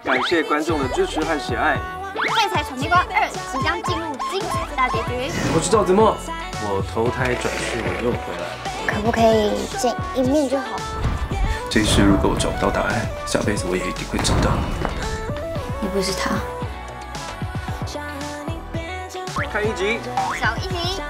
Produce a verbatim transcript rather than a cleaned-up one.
感谢观众的支持和喜爱。 《废柴闯天关二》即将进入精彩大结局。 我是赵子墨，我投胎转世，我又回来。 可不可以见一面就好？ 这一世如果我找不到答案，下辈子我也一定会找到。 你不是他。 看一集， 少一集。